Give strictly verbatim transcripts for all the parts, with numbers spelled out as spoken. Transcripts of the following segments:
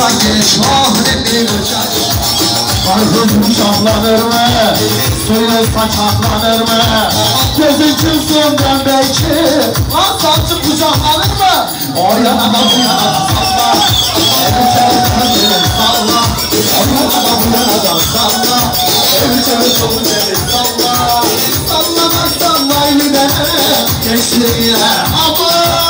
geç mahremli uçak. Karpuzun şahlanır mı? Suyu saçaklanır mı? Gözün çılsından belki asfaltı kucaklanır mı? O yana da bu yana da salla. Evi çevir çevir salla. O yana da bu yana da salla. Evi çevir çevir salla. Sallamazsan vay bir de gençliğe ama.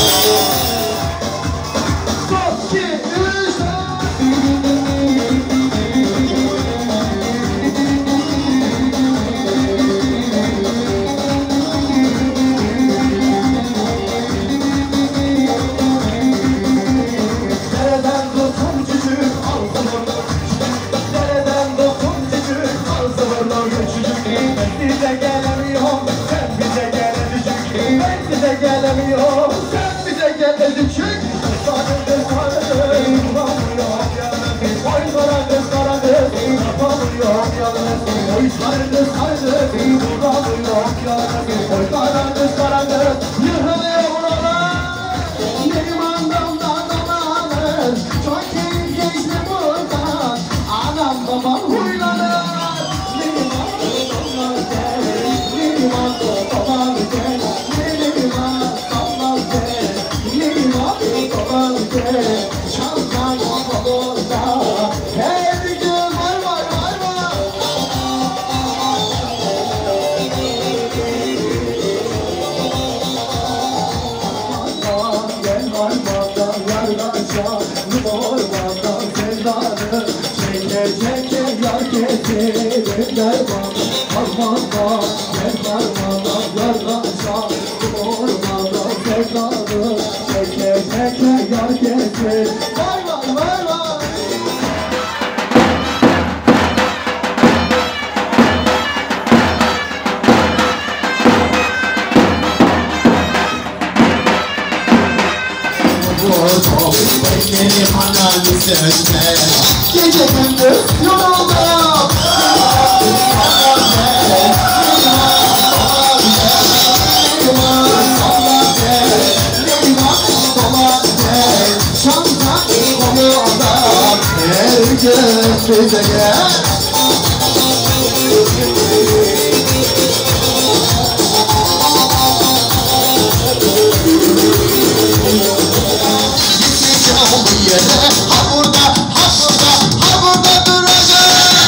Gece gündüz yoruldum. Şansa konuda herkes bize gel. Gitmeyeceğim bir yere. Ha burada, ha burada, ha burada duracağım.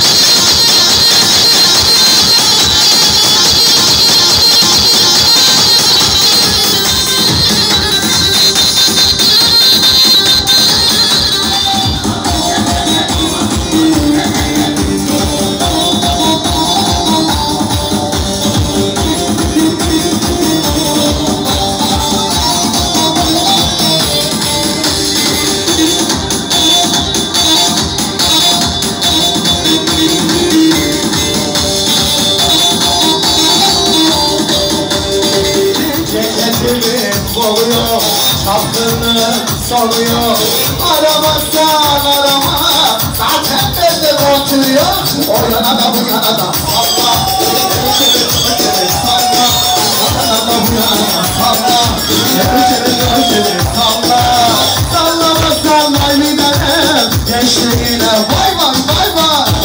Çapkını soruyor. Aramazsan arama. Zaten bende oturuyor. O yana da bu yana da salla. Çevir çevir salla. O yana da bu yana da salla. Çevir çevir çevir salla. Sallamazsan vay bir tanem. Gençliğine vay vay vay vay.